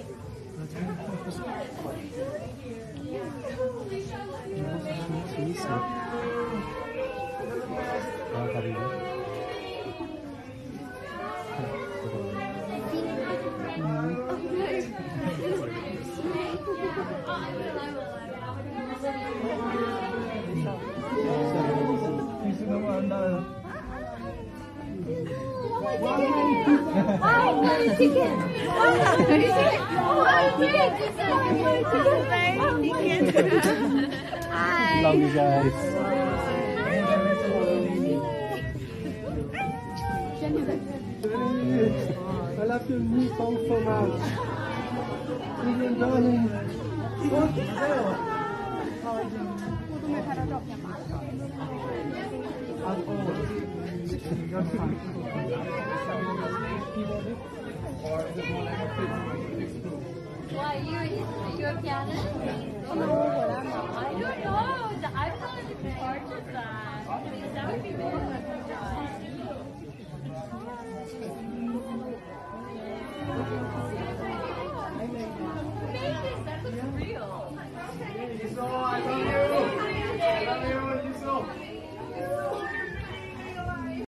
재밌어. 아, 가리네. Hi. Love you guys. I love your new song so much. You're darling. Why, you a pianist? I don't know. I probably could purchase that. That would be very fun. Amazing, that looks real.